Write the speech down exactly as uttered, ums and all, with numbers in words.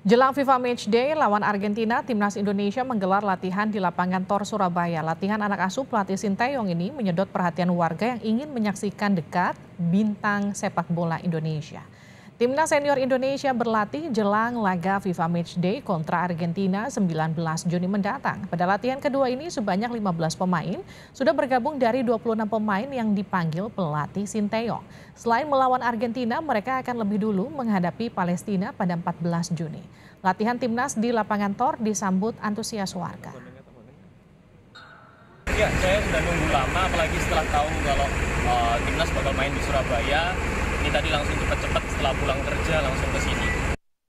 Jelang FIFA Matchday lawan Argentina, Timnas Indonesia menggelar latihan di lapangan Tor Surabaya. Latihan anak asuh pelatih Sinteyong ini menyedot perhatian warga yang ingin menyaksikan dekat bintang sepak bola Indonesia. Timnas senior Indonesia berlatih jelang laga FIFA Matchday kontra Argentina sembilan belas Juni mendatang. Pada latihan kedua ini sebanyak lima belas pemain sudah bergabung dari dua puluh enam pemain yang dipanggil pelatih Sinteyong. Selain melawan Argentina, mereka akan lebih dulu menghadapi Palestina pada empat belas Juni. Latihan timnas di lapangan Tor disambut antusias warga. Ya, saya sudah nunggu lama, apalagi setelah tahu kalau uh, timnas bakal main di Surabaya. Ini tadi langsung cepat-cepat setelah pulang kerja langsung ke sini.